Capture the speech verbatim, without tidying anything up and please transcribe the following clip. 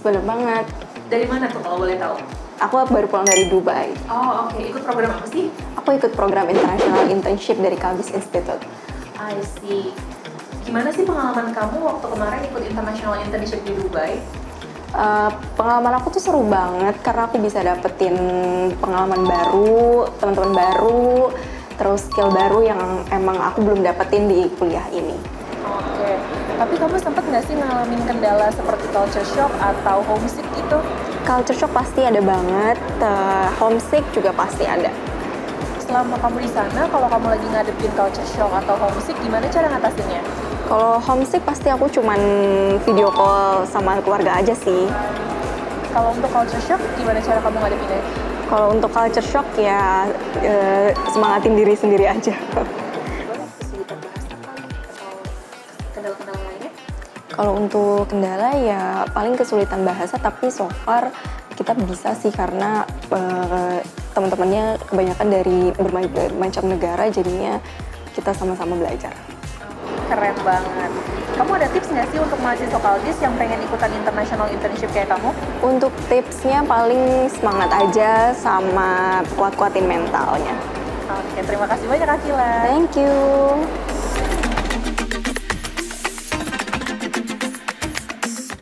bener banget. Dari mana tuh kalau boleh tahu? Aku baru pulang dari Dubai. Oh oke, okay. Ikut program apa sih? Aku ikut program International Internship dari Kalbis Institute. I see. Gimana sih pengalaman kamu waktu kemarin ikut International Internship di Dubai? Uh, pengalaman aku tuh seru banget karena aku bisa dapetin pengalaman baru, teman-teman baru, terus skill baru yang emang aku belum dapetin di kuliah ini. Oke, okay. Tapi kamu sempet nggak sih ngalamin kendala seperti culture shock atau homesick gitu? Culture shock pasti ada banget, uh, homesick juga pasti ada. Selama kamu di sana, kalau kamu lagi ngadepin culture shock atau homesick, gimana cara ngatasinnya? Kalau homesick pasti aku cuman video call sama keluarga aja sih. Kalau untuk culture shock, gimana cara kamu ngadepinnya? Kalau untuk culture shock ya uh, semangatin diri sendiri aja. Kalau untuk kendala ya paling kesulitan bahasa, tapi so far kita bisa sih karena uh, teman-temannya kebanyakan dari berbagai macam negara, jadinya kita sama-sama belajar. Keren banget. Kamu ada tips nggak sih untuk mahasiswa Kalbis yang pengen ikutan international internship kayak kamu? Untuk tipsnya paling semangat aja sama kuat-kuatin mentalnya. Oke, terima kasih banyak Akila. Thank you.